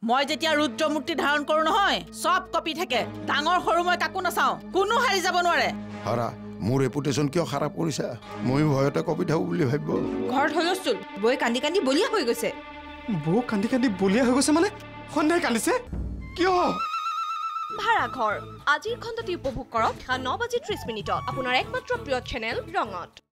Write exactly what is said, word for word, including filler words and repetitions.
মই যেতিয়া ৰুদ্ৰমূৰ্তি ধাৰণ কৰো নহয় সব কপি থাকে ডাঙৰ সৰু মই কাকো নাচাও কোনো হাৰি যাব নোৱাৰে হাৰা মোৰ ৰেপুটেশন কিয় খাৰাপ কৰিছা মই ভয়তে কপি থাকো বুলি ভাবিব ঘৰত হলস্তুল বৈ কান্দি কান্দি বলিয়া হৈ গৈছে বৌ কান্দি কান্দি বলিয়া হৈ গৈছে মানে সন্ধ্যাই কান্দিছে কিয় ভাড়াঘৰ আজিৰ খণ্ডটি উপভোগ কৰক ন বাজি ত্ৰিশ মিনিটত আপোনাৰ একমাত্ৰ প্ৰিয় চেনেল ৰঙত